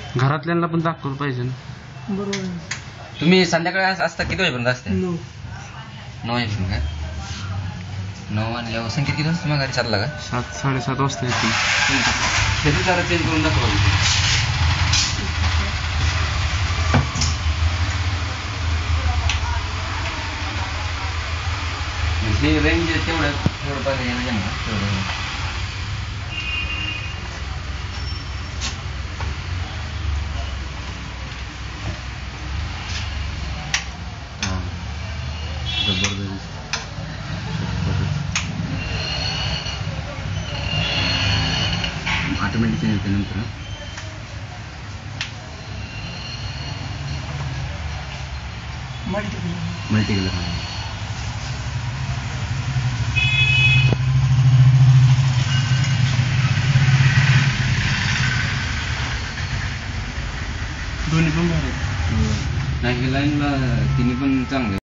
घरातल्यांना पण दाखवलं पाहिजे ना. बरोबर आहे. तुम्ही संध्याकाळी असता किती वाजेपर्यंत असते? 9. 9 वाजेपर्यंत काय? 9 वाजल्यावर संकेत किती वाजता मग गाडी चालला का? 7-7:30 वाजता येते. त्याचं जरा चेंज करून दाखवा. हे रेंज तेवढं पाहिजे ना तेवढं. ऑटोमॅटिक चेंज होते नंतर. मल्टी कलर दोन्ही पण भारी. नाही लाईनला तिन्ही पण चांगले.